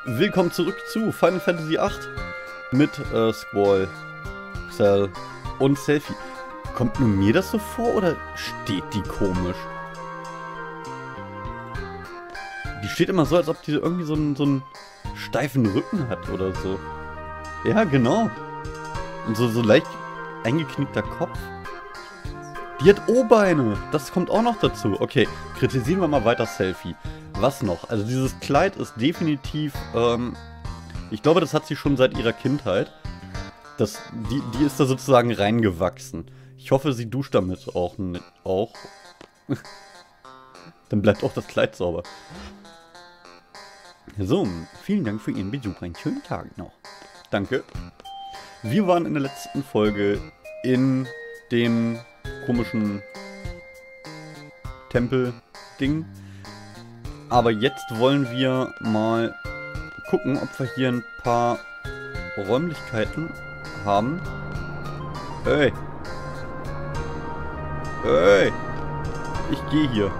Willkommen zurück zu Final Fantasy VIII mit Squall, Cell und Selphie. Kommt nur mir das so vor oder steht die komisch? Die steht immer so, als ob die irgendwie so einen steifen Rücken hat oder so. Ja, genau. Und so leicht eingeknickter Kopf. Die hat O-Beine. Das kommt auch noch dazu. Okay, kritisieren wir mal weiter Selphie. Was noch? Also dieses Kleid ist definitiv, ich glaube, das hat sie schon seit ihrer Kindheit. Die ist da sozusagen reingewachsen. Ich hoffe, sie duscht damit auch. Dann bleibt auch das Kleid sauber. So, vielen Dank für Ihren Besuch. Einen schönen Tag noch. Danke. Wir waren in der letzten Folge in dem komischen Tempel-Ding. Aber jetzt wollen wir mal gucken, ob wir hier ein paar Räumlichkeiten haben. Hey! Hey! Ich gehe hier.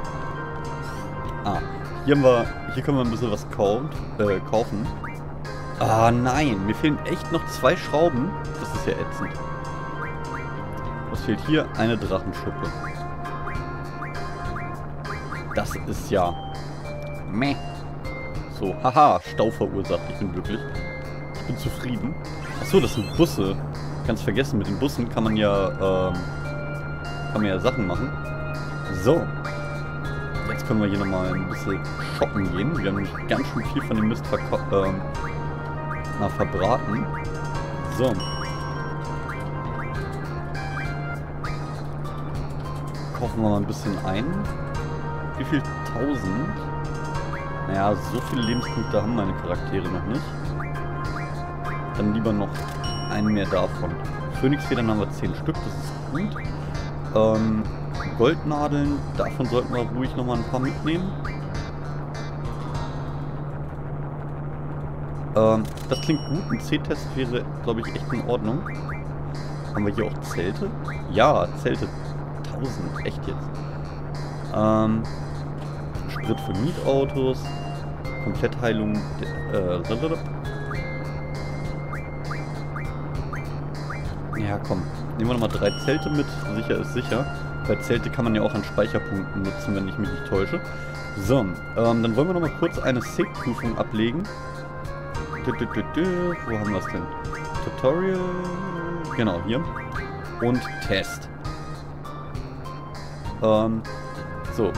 Hier können wir ein bisschen was kaufen. Ah nein, mir fehlen echt noch 2 Schrauben. Das ist ja ätzend. Was fehlt hier? Eine Drachenschuppe. Das ist ja... Meh. So, haha, Stau verursacht. Ich bin glücklich. Ich bin zufrieden. Achso, das sind Busse. Ganz vergessen, mit den Bussen kann man ja Sachen machen. So. Jetzt können wir hier nochmal ein bisschen shoppen gehen. Wir haben nämlich ganz schön viel von dem Mist verbraten. So. Kaufen wir mal ein bisschen ein. Wie viel? 1000? Naja, so viele Lebenspunkte haben meine Charaktere noch nicht. Dann lieber noch einen mehr davon. Phönixfedern haben wir 10 Stück, das ist gut. Goldnadeln, davon sollten wir ruhig nochmal ein paar mitnehmen. Das klingt gut, ein C-Test wäre, glaube ich, echt in Ordnung. Haben wir hier auch Zelte? Ja, Zelte. 1000, echt jetzt. Sprit für Mietautos. Komplettheilung. Ja, komm. Nehmen wir nochmal 3 Zelte mit. Sicher ist sicher. Weil Zelte kann man ja auch an Speicherpunkten nutzen, wenn ich mich nicht täusche. So, dann wollen wir nochmal kurz eine Sig-Prüfung ablegen. Wo haben wir es denn? Tutorial. Genau, hier. Und Test. So.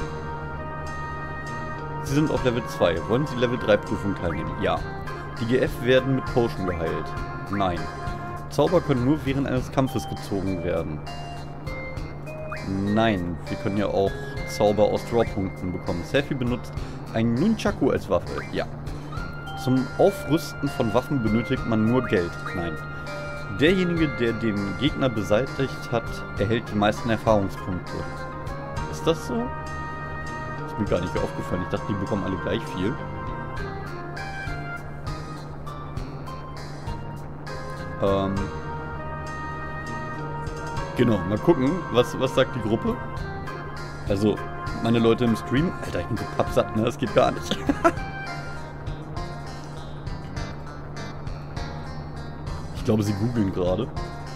Sie sind auf Level 2. Wollen Sie Level 3 Prüfung teilnehmen? Ja. Die GF werden mit Potion geheilt. Nein. Zauber können nur während eines Kampfes gezogen werden. Nein. Wir können ja auch Zauber aus Drawpunkten bekommen. Selphie benutzt ein Nunchaku als Waffe. Ja. Zum Aufrüsten von Waffen benötigt man nur Geld. Nein. Derjenige, der den Gegner beseitigt hat, erhält die meisten Erfahrungspunkte. Ist das so? Ist mir gar nicht aufgefallen. Ich dachte, die bekommen alle gleich viel. Genau, mal gucken, was sagt die Gruppe? Also, meine Leute im Stream. Alter, ich bin so pappsatt, ne? Das geht gar nicht. Ich glaube, sie googeln gerade.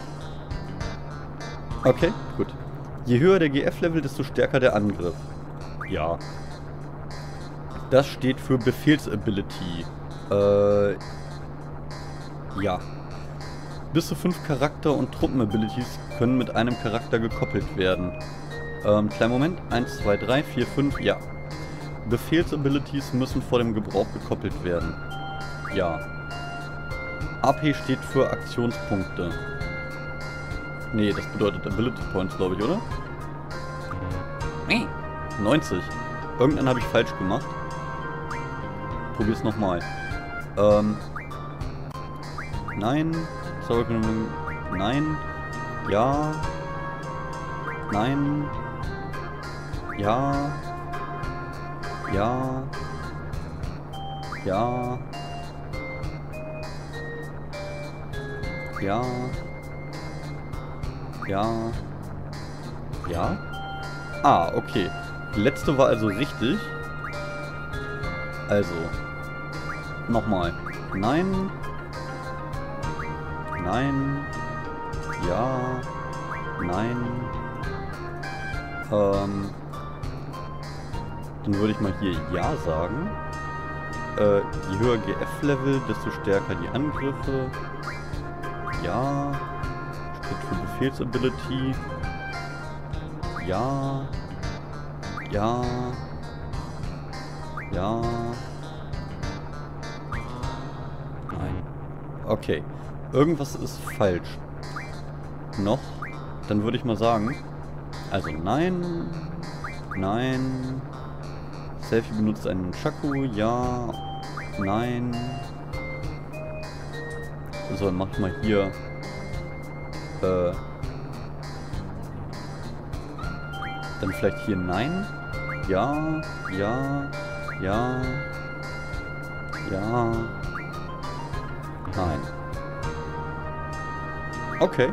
Okay, gut. Je höher der GF-Level, desto stärker der Angriff. Ja. Das steht für Befehlsability. Ja. Bis zu 5 Charakter- und Truppen-Abilities können mit einem Charakter gekoppelt werden. Kleinen Moment. 1, 2, 3, 4, 5. Ja. Befehlsabilities müssen vor dem Gebrauch gekoppelt werden. Ja. AP steht für Aktionspunkte. Nee, das bedeutet Ability Points, glaube ich, oder? 90. Irgendwann habe ich falsch gemacht. Probier's nochmal. Nein. Sorry, nein. Ja. Nein. Ja. Ja. Ja. Ja. Ja. Ja. Ah, okay. Die letzte war also richtig. Also. Nochmal. Nein. Nein. Ja. Nein. Dann würde ich mal hier Ja sagen. Je höher GF-Level, desto stärker die Angriffe. Ja. Steht für Befehlsability. Ja. Ja. Ja. Nein. Okay. Irgendwas ist falsch. Noch. Dann würde ich mal sagen. Also nein. Nein. Selfie benutzt einen Shaku. Ja. Nein. So, dann mach ich mal hier. Dann vielleicht hier nein. Ja. Ja. Ja. Ja. Nein. Okay.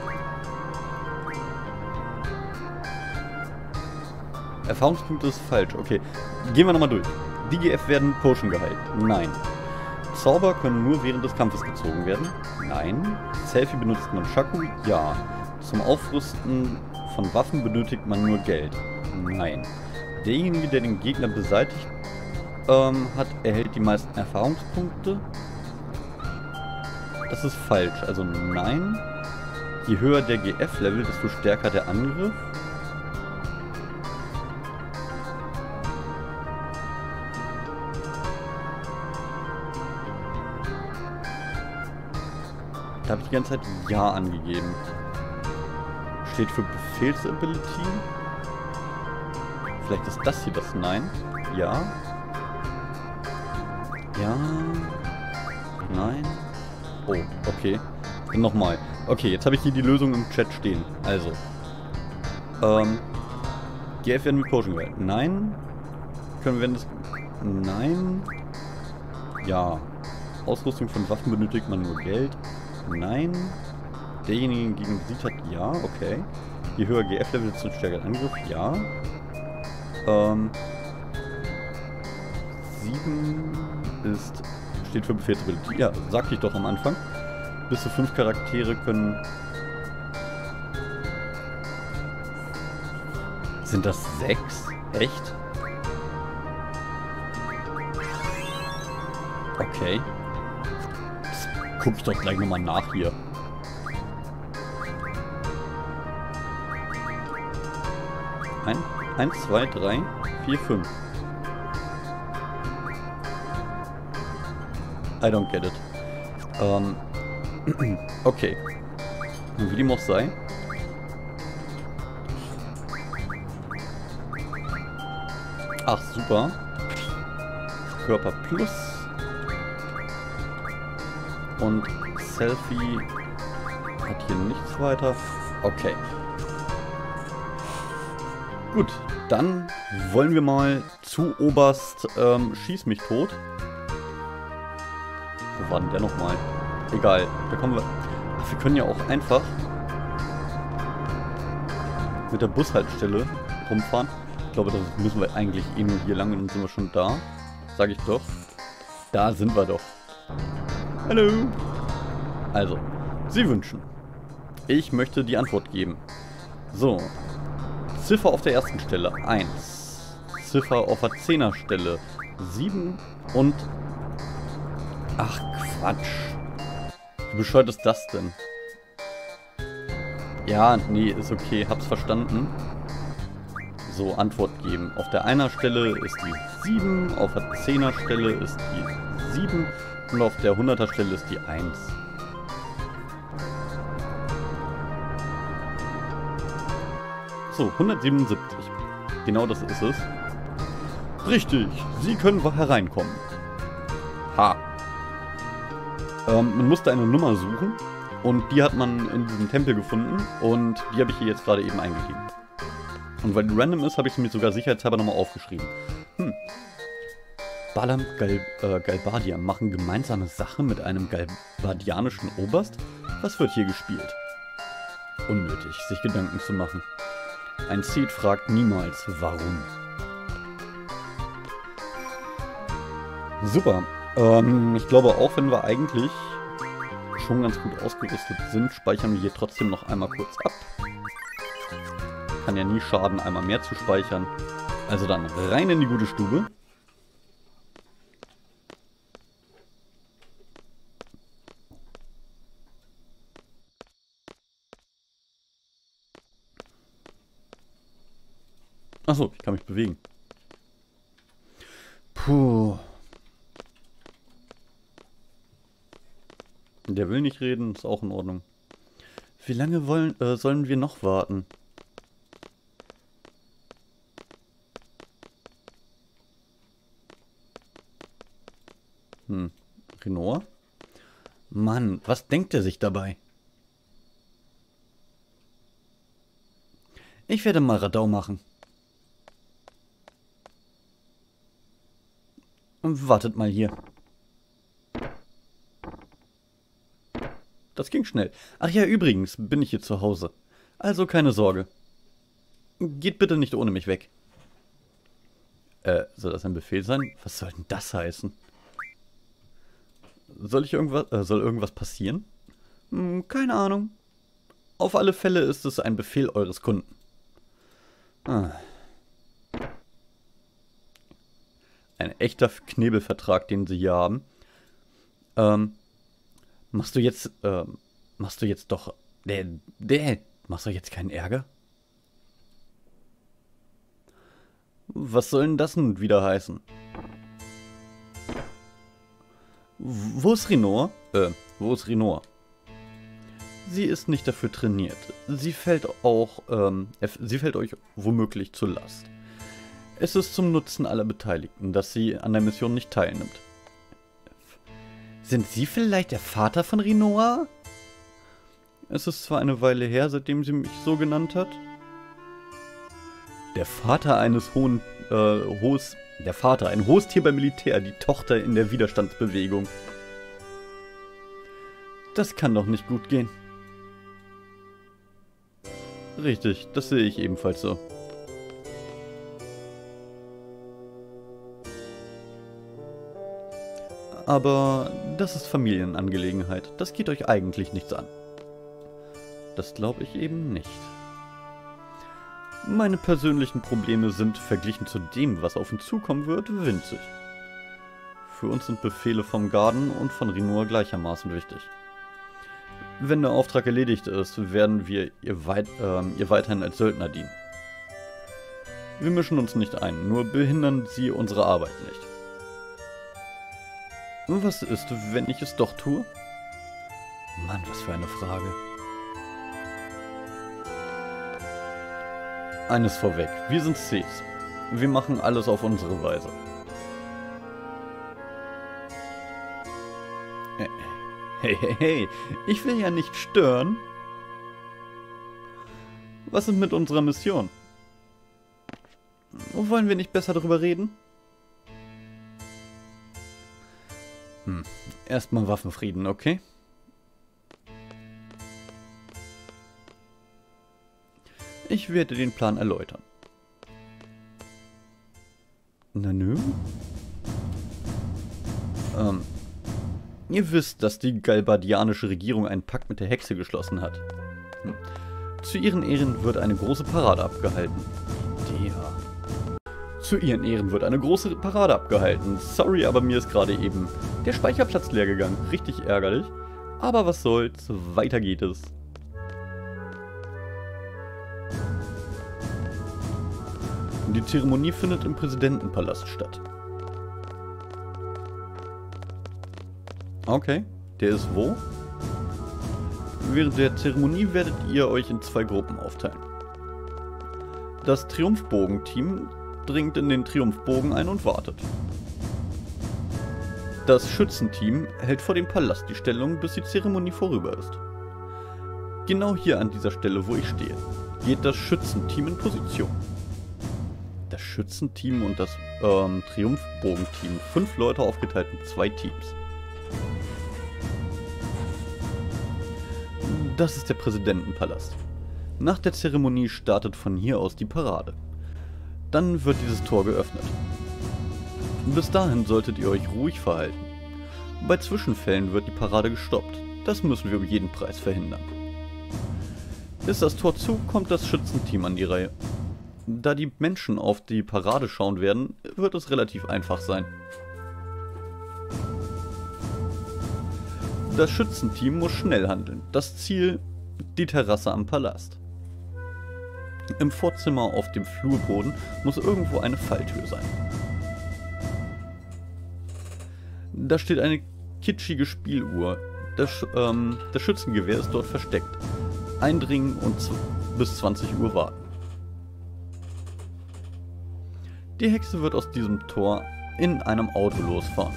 Erfahrungspunkte ist falsch. Okay. Gehen wir nochmal durch. Die GF werden Potion geheilt. Nein. Zauber können nur während des Kampfes gezogen werden. Nein. Selfie benutzt man Shaku. Ja. Zum Aufrüsten von Waffen benötigt man nur Geld. Nein. Derjenige, der den Gegner beseitigt hat, erhält die meisten Erfahrungspunkte. Das ist falsch. Also nein. Je höher der GF-Level, desto stärker der Angriff. Da habe ich die ganze Zeit Ja angegeben. Steht für Befehlsability. Vielleicht ist das hier das Nein. Ja. Ja. Nein. Oh, okay. Nochmal. Okay, jetzt habe ich hier die Lösung im Chat stehen. Also. GF werden mit Potion geheilt. Nein. Können wir das... Nein. Ja. Ausrüstung von Waffen benötigt man nur Geld. Nein. Derjenige gegen besiegt hat, ja, okay. Je höher GF-Level, desto stärker Angriff, ja. 7 ist... steht für Befehlsability. Ja, sagte ich doch am Anfang. Bis zu 5 Charaktere können... Sind das 6? Echt? Okay. Das guck ich doch gleich nochmal nach hier. Eins, 2, 3, 4, 5. I don't get it. Okay. Wie dem auch sei. Ach, super. Körper plus. Und Selfie hat hier nichts weiter. Okay. Gut, dann wollen wir mal zu Oberst Schieß mich tot. Wo war denn der nochmal? Egal, da kommen wir... Ach, wir können ja auch einfach mit der Bushaltestelle rumfahren. Ich glaube, das müssen wir eigentlich eh nur hier lang und dann sind wir schon da. Sag ich doch. Da sind wir doch. Hallo. Also, Sie wünschen. Ich möchte die Antwort geben. So. Ziffer auf der ersten Stelle 1. Ziffer auf der 10er Stelle 7 und... Ach, Quatsch. Wie bescheuert ist das denn? Ja, nee, ist okay. Hab's verstanden. So, Antwort geben. Auf der 1er Stelle ist die 7, auf der 10er Stelle ist die 7 und auf der 100er Stelle ist die 1. So, 177. Genau das ist es. Richtig, Sie können hereinkommen. Ha. Man musste eine Nummer suchen und die hat man in diesem Tempel gefunden und die habe ich hier jetzt gerade eben eingegeben. Und weil die random ist, habe ich sie mir sogar sicherheitshalber nochmal aufgeschrieben. Balam Galbadia machen gemeinsame Sache mit einem galbadianischen Oberst? Was wird hier gespielt? Unnötig, sich Gedanken zu machen. Ein Sith fragt niemals, warum. Super. Ich glaube, auch wenn wir eigentlich schon ganz gut ausgerüstet sind, speichern wir hier trotzdem noch einmal kurz ab. Kann ja nie schaden, einmal mehr zu speichern. Also dann rein in die gute Stube. Achso, ich kann mich bewegen. Puh. Der will nicht reden, ist auch in Ordnung. Wie lange sollen wir noch warten? Renoir? Mann, was denkt er sich dabei? Ich werde mal Radau machen. Wartet mal hier. Das ging schnell. Ach ja, übrigens bin ich hier zu Hause. Also keine Sorge. Geht bitte nicht ohne mich weg. Soll das ein Befehl sein? Was soll denn das heißen? Soll irgendwas passieren? Keine Ahnung. Auf alle Fälle ist es ein Befehl eures Kunden. Ein echter Knebelvertrag, den sie hier haben. Machst du jetzt doch... Machst du jetzt keinen Ärger? Was soll denn das nun wieder heißen? Wo ist Renoir? Wo ist Renoir? Sie ist nicht dafür trainiert. Sie fällt euch womöglich zur Last. Es ist zum Nutzen aller Beteiligten, dass sie an der Mission nicht teilnimmt. Sind Sie vielleicht der Vater von Renoir? Es ist zwar eine Weile her, seitdem sie mich so genannt hat. Der Vater, ein hohes Tier beim Militär, die Tochter in der Widerstandsbewegung. Das kann doch nicht gut gehen. Richtig, das sehe ich ebenfalls so. Aber das ist Familienangelegenheit. Das geht euch eigentlich nichts an. Das glaube ich eben nicht. Meine persönlichen Probleme sind, verglichen zu dem, was auf uns zukommen wird, winzig. Für uns sind Befehle vom Garden und von Renoir gleichermaßen wichtig. Wenn der Auftrag erledigt ist, werden wir ihr weiterhin als Söldner dienen. Wir mischen uns nicht ein, nur behindern sie unsere Arbeit nicht. Was ist, wenn ich es doch tue? Mann, was für eine Frage. Eines vorweg, wir sind Cs. Wir machen alles auf unsere Weise. Hey, ich will ja nicht stören. Was ist mit unserer Mission? Wollen wir nicht besser darüber reden? Erstmal Waffenfrieden, okay? Ich werde den Plan erläutern. Na nö? Ihr wisst, dass die galbadianische Regierung einen Pakt mit der Hexe geschlossen hat. Zu ihren Ehren wird eine große Parade abgehalten. Zu ihren Ehren wird eine große Parade abgehalten. Sorry, aber mir ist gerade eben der Speicherplatz leer gegangen. Richtig ärgerlich. Aber was soll's, weiter geht es. Die Zeremonie findet im Präsidentenpalast statt. Okay, der ist wo? Während der Zeremonie werdet ihr euch in 2 Gruppen aufteilen. Das Triumphbogen-Team dringt in den Triumphbogen ein und wartet. Das Schützenteam hält vor dem Palast die Stellung, bis die Zeremonie vorüber ist. Genau hier an dieser Stelle, wo ich stehe, geht das Schützenteam in Position. Das Schützenteam und das Triumphbogenteam, 5 Leute aufgeteilt in 2 Teams. Das ist der Präsidentenpalast. Nach der Zeremonie startet von hier aus die Parade. Dann wird dieses Tor geöffnet. Bis dahin solltet ihr euch ruhig verhalten. Bei Zwischenfällen wird die Parade gestoppt. Das müssen wir um jeden Preis verhindern. Ist das Tor zu, kommt das Schützenteam an die Reihe. Da die Menschen auf die Parade schauen werden, wird es relativ einfach sein. Das Schützenteam muss schnell handeln. Das Ziel, die Terrasse am Palast. Im Vorzimmer auf dem Flurboden muss irgendwo eine Falltür sein. Da steht eine kitschige Spieluhr. Das Schützengewehr ist dort versteckt. Eindringen und bis 20 Uhr warten. Die Hexe wird aus diesem Tor in einem Auto losfahren.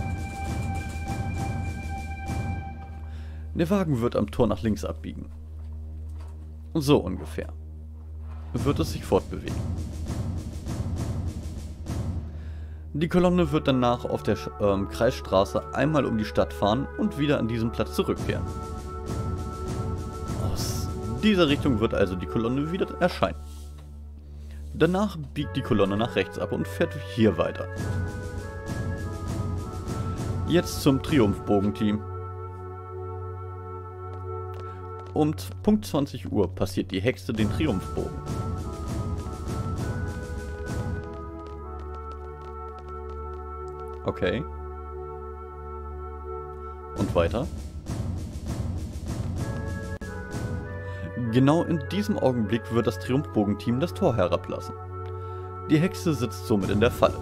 Der Wagen wird am Tor nach links abbiegen. So ungefähr. Wird es sich fortbewegen. Die Kolonne wird danach auf der Kreisstraße einmal um die Stadt fahren und wieder an diesen Platz zurückkehren. Aus dieser Richtung wird also die Kolonne wieder erscheinen. Danach biegt die Kolonne nach rechts ab und fährt hier weiter. Jetzt zum Triumphbogenteam. Um Punkt 20 Uhr passiert die Hexe den Triumphbogen. Okay. Und weiter. Genau in diesem Augenblick wird das Triumphbogenteam das Tor herablassen. Die Hexe sitzt somit in der Falle.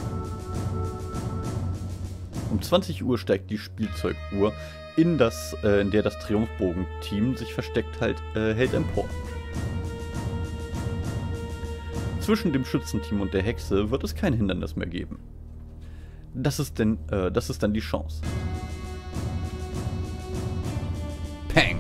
Um 20 Uhr steigt die Spielzeuguhr, in der das Triumphbogenteam sich versteckt hält empor. Zwischen dem Schützenteam und der Hexe wird es kein Hindernis mehr geben. Das ist dann die Chance. Peng!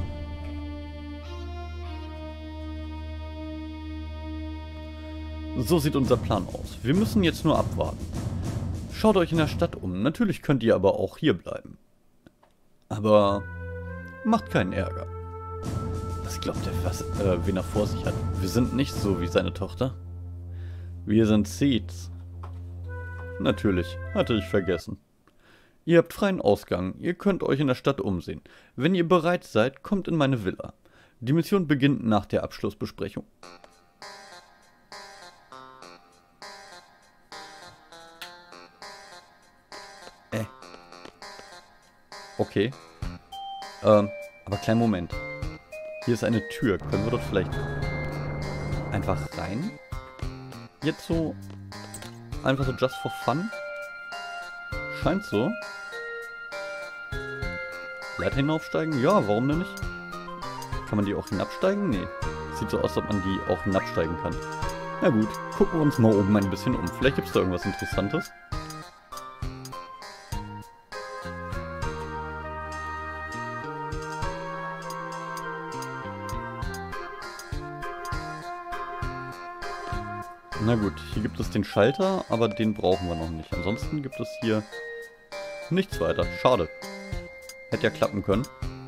So sieht unser Plan aus. Wir müssen jetzt nur abwarten. Schaut euch in der Stadt um. Natürlich könnt ihr aber auch hier bleiben. Aber macht keinen Ärger. Was glaubt ihr, wen er vor sich hat? Wir sind nicht so wie seine Tochter. Wir sind Seeds. Natürlich, hatte ich vergessen. Ihr habt freien Ausgang. Ihr könnt euch in der Stadt umsehen. Wenn ihr bereit seid, kommt in meine Villa. Die Mission beginnt nach der Abschlussbesprechung. Okay. Aber kleinen Moment. Hier ist eine Tür. Können wir dort vielleicht einfach rein? Jetzt so einfach so just for fun? Scheint so. Leiter hinaufsteigen? Ja, warum denn nicht? Kann man die auch hinabsteigen? Nee. Sieht so aus, als ob man die auch hinabsteigen kann. Na gut, gucken wir uns mal oben ein bisschen um. Vielleicht gibt es da irgendwas Interessantes. Na gut, hier gibt es den Schalter, aber den brauchen wir noch nicht. Ansonsten gibt es hier nichts weiter. Schade. Hätte ja klappen können.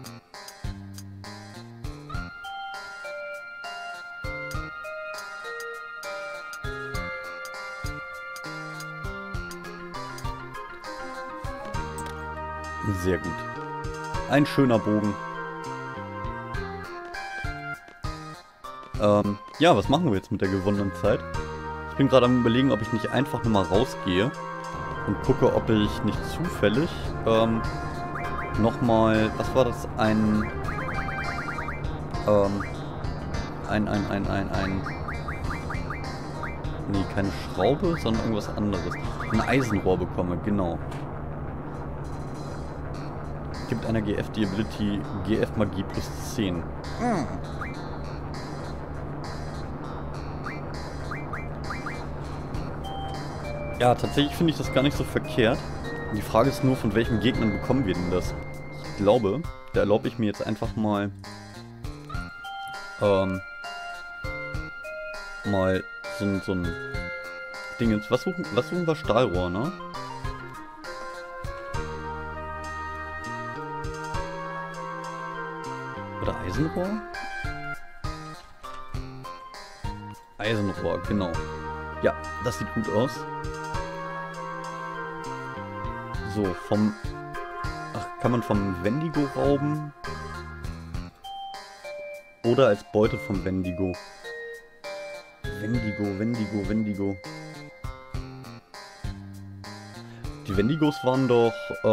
Sehr gut. Ein schöner Bogen. Ja, was machen wir jetzt mit der gewonnenen Zeit? Ich bin gerade am Überlegen, ob ich nicht einfach nochmal rausgehe und gucke, ob ich nicht zufällig nochmal, was war das, nee, keine Schraube, sondern irgendwas anderes. Ein Eisenrohr bekomme, genau. Gibt einer GF die Ability GF Magie plus 10. Ja, tatsächlich finde ich das gar nicht so verkehrt. Die Frage ist nur, von welchen Gegnern bekommen wir denn das? Ich glaube, da erlaube ich mir jetzt einfach mal so ein Ding jetzt. Was suchen wir? Stahlrohr, ne? Oder Eisenrohr? Eisenrohr, genau. Ja, das sieht gut aus. So, vom Ach, kann man vom Wendigo rauben? Oder als Beute vom Wendigo? Wendigo. Die Wendigos waren doch,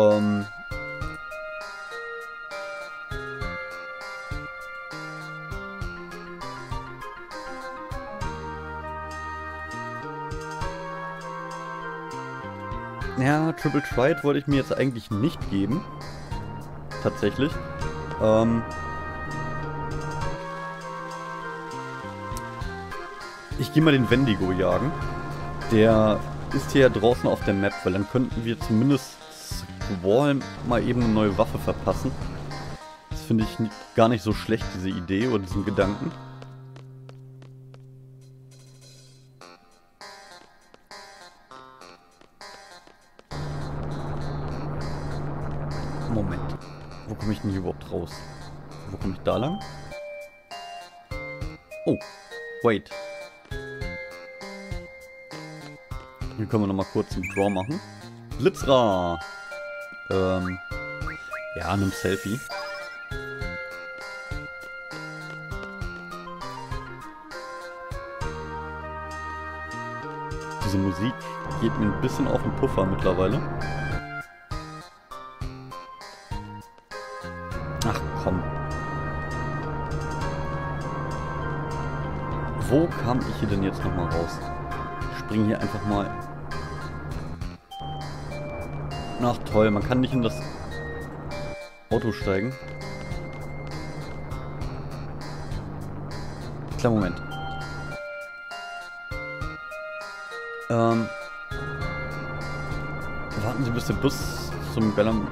ja, Triple Triad wollte ich mir jetzt eigentlich nicht geben. Tatsächlich. Ich gehe mal den Wendigo jagen. Der ist hier ja draußen auf der Map, weil dann könnten wir zumindest Squall mal eben eine neue Waffe verpassen. Das finde ich gar nicht so schlecht, diese Idee oder diesen Gedanken. Moment. Wo komme ich denn hier überhaupt raus? Wo komme ich da lang? Oh, wait. Hier können wir nochmal kurz einen Draw machen. Blitzra! Ja, nimm Selfie. Diese Musik geht mir ein bisschen auf den Puffer mittlerweile. Ach komm. Wo kam ich hier denn jetzt nochmal raus? Ich springe hier einfach mal. Ach toll, man kann nicht in das Auto steigen. Kleinen Moment. Warten Sie, bis der Bus zum Bellam...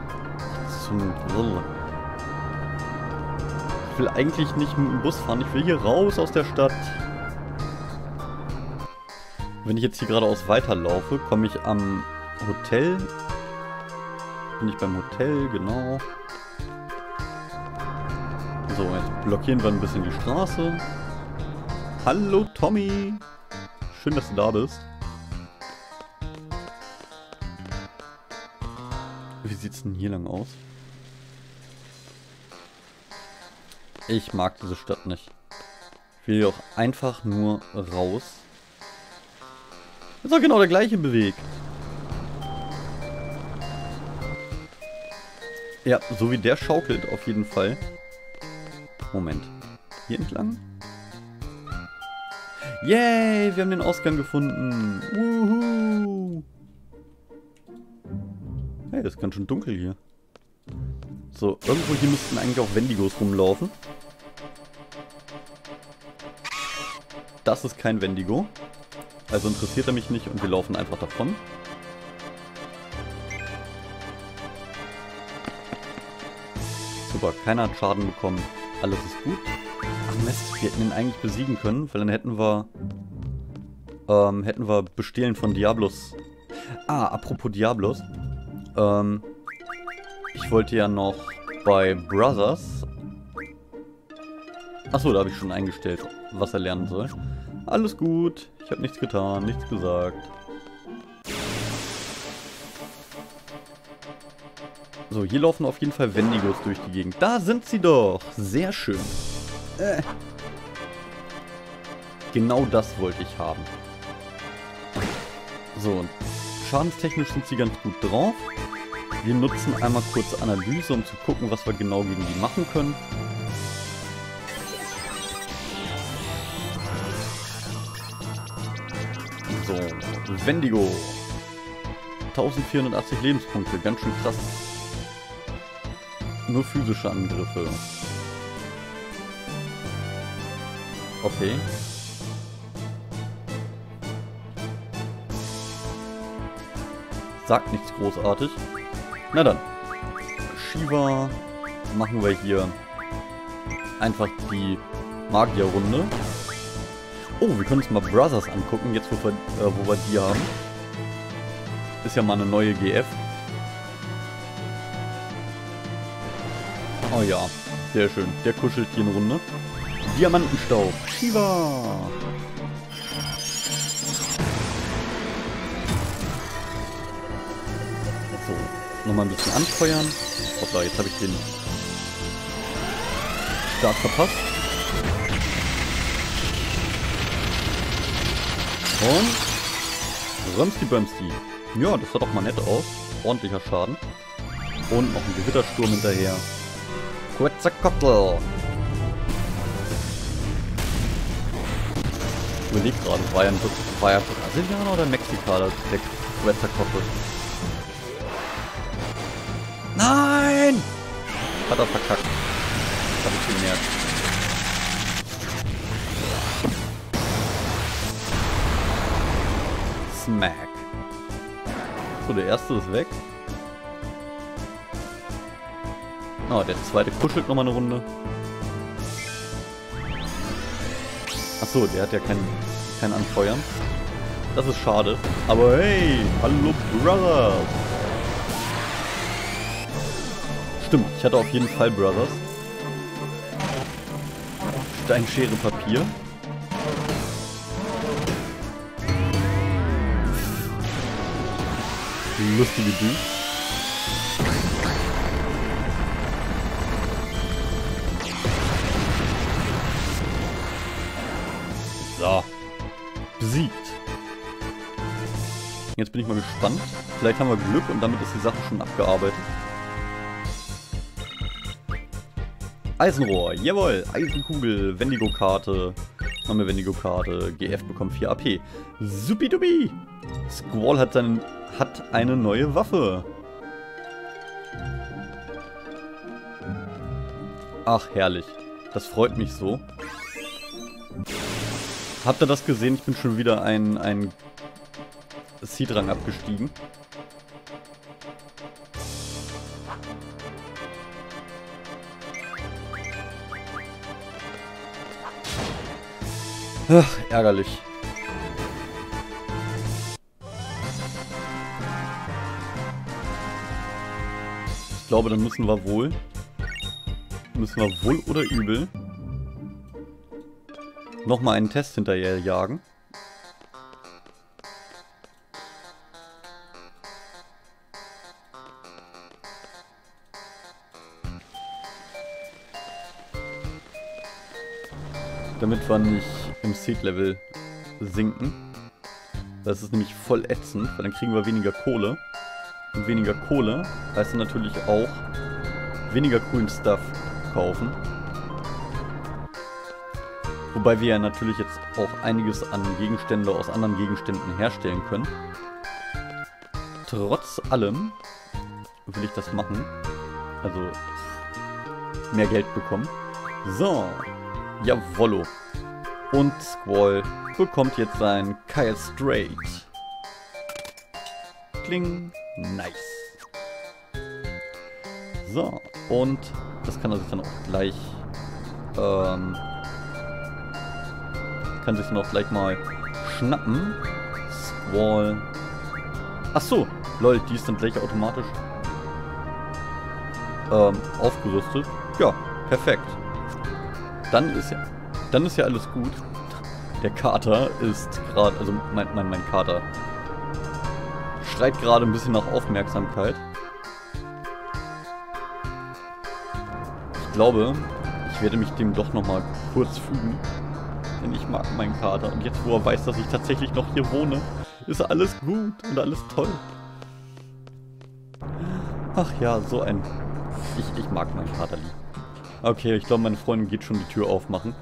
Ich will eigentlich nicht mit dem Bus fahren, ich will hier raus aus der Stadt. Wenn ich jetzt hier geradeaus weiterlaufe, komme ich am Hotel. Bin ich beim Hotel, genau. So, jetzt blockieren wir ein bisschen die Straße. Hallo Tommy! Schön, dass du da bist. Wie sieht's denn hier lang aus? Ich mag diese Stadt nicht. Ich will hier auch einfach nur raus. Das ist doch genau der gleiche Beweg. Ja, so wie der schaukelt auf jeden Fall. Moment. Hier entlang? Yay, wir haben den Ausgang gefunden. Wuhu. Hey, das ist ganz schön dunkel hier. So, irgendwo hier müssten eigentlich auch Wendigos rumlaufen. Das ist kein Wendigo. Also interessiert er mich nicht und wir laufen einfach davon. Super, keiner hat Schaden bekommen. Alles ist gut. Ach Mist, wir hätten ihn eigentlich besiegen können, weil dann hätten wir Bestehlen von Diablos. Ah, apropos Diablos. Ich wollte ja noch bei Brothers... Achso, da habe ich schon eingestellt, was er lernen soll. Alles gut, ich habe nichts getan, nichts gesagt. So, hier laufen auf jeden Fall Wendigos durch die Gegend. Da sind sie doch! Sehr schön. Genau das wollte ich haben. So, und schadenstechnisch sind sie ganz gut drauf. Wir nutzen einmal kurz Analyse, um zu gucken, was wir genau gegen die machen können. So, Wendigo. 1480 Lebenspunkte, ganz schön krass. Nur physische Angriffe. Okay. Sagt nichts großartig. Na dann. Shiva machen wir hier einfach die Magierrunde. Oh, wir können uns mal Brothers angucken, jetzt wo wir die haben. Ist ja mal eine neue GF. Oh ja, sehr schön. Der kuschelt hier eine Runde. Diamantenstaub. Shiva! So, Nochmal ein bisschen anfeuern. Hoppla, jetzt habe ich den Start verpasst. Und Römsti Bömsti. Ja, das sah doch mal nett aus. Ordentlicher Schaden. Und noch ein Gewittersturm hinterher. Quetzalcoatl. Ich überlege gerade, war ja Brasilianer oder Mexikaner, der Quetzalcoatl? Nein! Hat er verkackt. Hab ich gemerkt. Smack. So, der erste ist weg. Oh, der zweite kuschelt nochmal eine Runde. Achso, der hat ja kein Anfeuern. Das ist schade. Aber hey, hallo Brothers. Stimmt, ich hatte auf jeden Fall Brothers. Stein, Schere, Papier. Lustige Dude. So. Besiegt. Jetzt bin ich mal gespannt. Vielleicht haben wir Glück und damit ist die Sache schon abgearbeitet. Eisenrohr, jawohl. Eisenkugel, Wendigo-Karte. Haben wir Wendigo-Karte. GF bekommt 4 AP. Supidubi. Squall hat eine neue Waffe. Ach, herrlich. Das freut mich so. Habt ihr das gesehen? Ich bin schon wieder ein Seed-Rang abgestiegen. Ach, ärgerlich. Ich glaube, dann müssen wir wohl oder übel nochmal einen Test hinterher jagen. Damit wir nicht im Seed-Level sinken. Das ist nämlich voll ätzend, weil dann kriegen wir weniger Kohle. Und weniger Kohle heißt dann natürlich auch weniger coolen Stuff kaufen. Wobei wir ja natürlich jetzt auch einiges an Gegenstände aus anderen Gegenständen herstellen können. Trotz allem will ich das machen. Also mehr Geld bekommen. So. Jawollo. Und Squall bekommt jetzt sein Kyle Straight. Kling. Nice. So. Und das kann er sich dann auch gleich mal schnappen. Squall. Achso. Lol, die ist dann gleich automatisch aufgerüstet. Ja, perfekt. Dann ist ja alles gut. Der Kater ist gerade, also mein Kater schreit gerade ein bisschen nach Aufmerksamkeit. Ich glaube, ich werde mich dem doch nochmal kurz fügen. Denn ich mag meinen Kater. Und jetzt, wo er weiß, dass ich tatsächlich noch hier wohne, ist alles gut und alles toll. Ach ja, so ein... Ich mag meinen Kater lieb. Okay, ich glaube, meine Freundin geht schon die Tür aufmachen.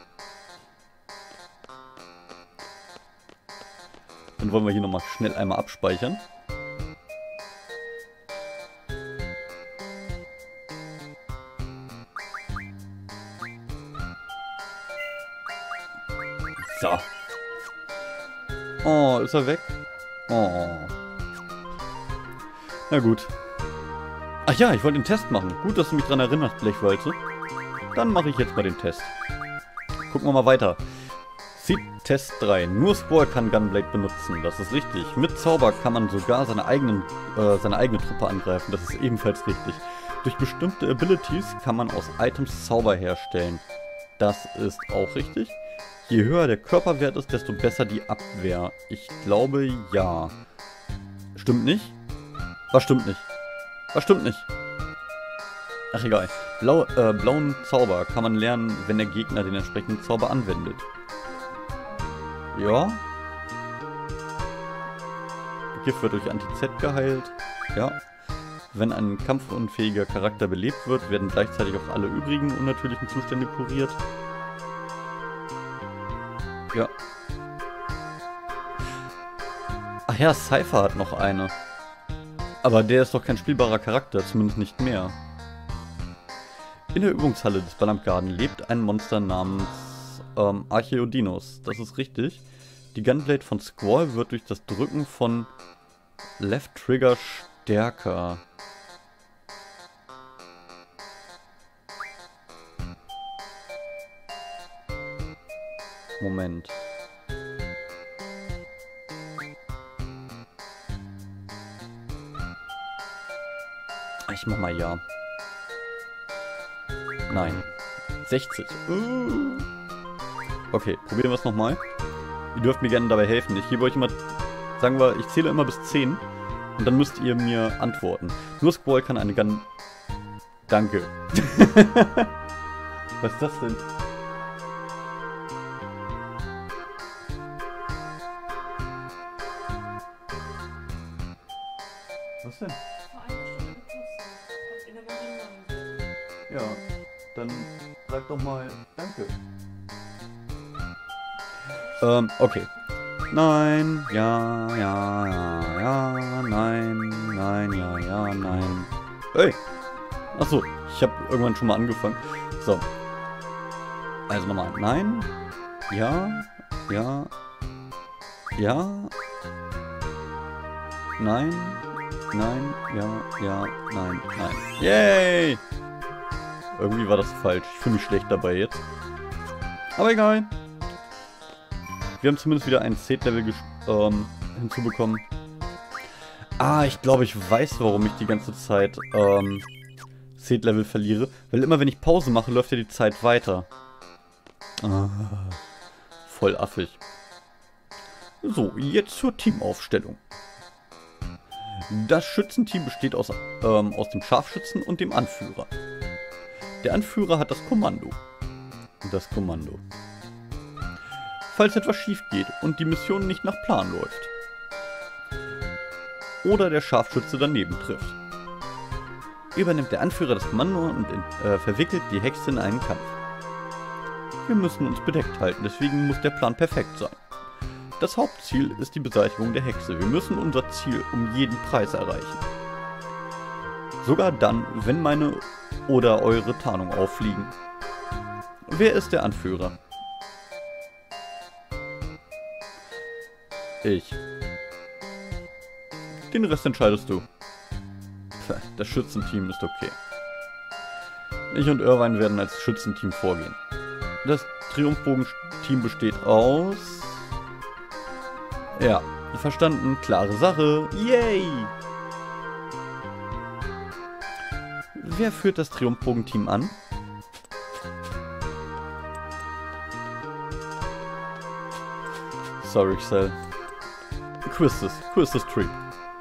Dann wollen wir hier nochmal schnell einmal abspeichern. So. Oh, ist er weg? Oh. Na gut. Ach ja, ich wollte den Test machen. Gut, dass du mich daran erinnerst, Blechwalze. Dann mache ich jetzt mal den Test. Gucken wir mal weiter. Seed Test 3. Nur Squall kann Gunblade benutzen. Das ist richtig. Mit Zauber kann man sogar seine eigene Truppe angreifen. Das ist ebenfalls richtig. Durch bestimmte Abilities kann man aus Items Zauber herstellen. Das ist auch richtig. Je höher der Körperwert ist, desto besser die Abwehr. Ich glaube, ja. Stimmt nicht? Was stimmt nicht? Was stimmt nicht? Ach egal. Blauen Zauber kann man lernen, wenn der Gegner den entsprechenden Zauber anwendet. Ja. Gift wird durch Anti-Z geheilt. Ja. Wenn ein kampfunfähiger Charakter belebt wird, werden gleichzeitig auch alle übrigen unnatürlichen Zustände kuriert. Ja. Ach ja, Cypher hat noch eine. Aber der ist doch kein spielbarer Charakter, zumindest nicht mehr. In der Übungshalle des Balamb Garden lebt ein Monster namens Archaeodinos. Das ist richtig. Die Gunblade von Squall wird durch das Drücken von Left Trigger stärker. Moment. Ich mach mal ja. Nein. 60. Okay, probieren wir es nochmal. Ihr dürft mir gerne dabei helfen. Ich gebe euch immer, sagen wir, ich zähle immer bis 10. Und dann müsst ihr mir antworten. Nur Squall kann eine Gun... Danke. Was ist das denn? Was denn? Ja, dann sag doch mal danke. Okay. Nein, ja, ja, ja, ja, nein, nein, ja, ja, nein. Hey! Achso, ich habe irgendwann schon mal angefangen. So. Also nochmal. Nein, ja, ja, ja, nein, nein, ja, ja, nein, nein. Yay! Irgendwie war das falsch. Ich fühle mich schlecht dabei jetzt. Aber egal. Wir haben zumindest wieder ein Seed-Level hinzubekommen. Ah, ich glaube, ich weiß, warum ich die ganze Zeit Seed-Level verliere. Weil immer, wenn ich Pause mache, läuft ja die Zeit weiter. Ah, voll affig. So, jetzt zur Teamaufstellung. Das Schützenteam besteht aus dem Scharfschützen und dem Anführer. Der Anführer hat das Kommando. Falls etwas schief geht und die Mission nicht nach Plan läuft. Oder der Scharfschütze daneben trifft. Übernimmt der Anführer das Kommando und verwickelt die Hexe in einen Kampf. Wir müssen uns bedeckt halten, deswegen muss der Plan perfekt sein. Das Hauptziel ist die Beseitigung der Hexe. Wir müssen unser Ziel um jeden Preis erreichen. Sogar dann, wenn meine oder eure Tarnung auffliegen. Wer ist der Anführer? Ich. Den Rest entscheidest du. Das Schützenteam ist okay. Ich und Irvine werden als Schützenteam vorgehen. Das Triumphbogen-Team besteht aus... Ja, verstanden, klare Sache. Yay! Wer führt das Triumphbogen-Team an? Sorry, Cell. Quistis Tree.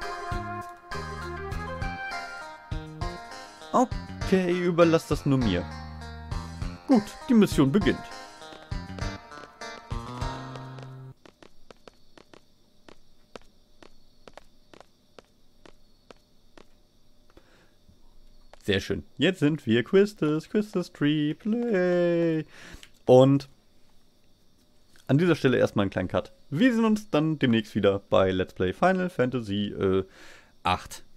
Okay, überlass das nur mir. Gut, die Mission beginnt. Sehr schön. Jetzt sind wir Quistis Tree Play. Und an dieser Stelle erstmal einen kleinen Cut. Wir sehen uns dann demnächst wieder bei Let's Play Final Fantasy 8.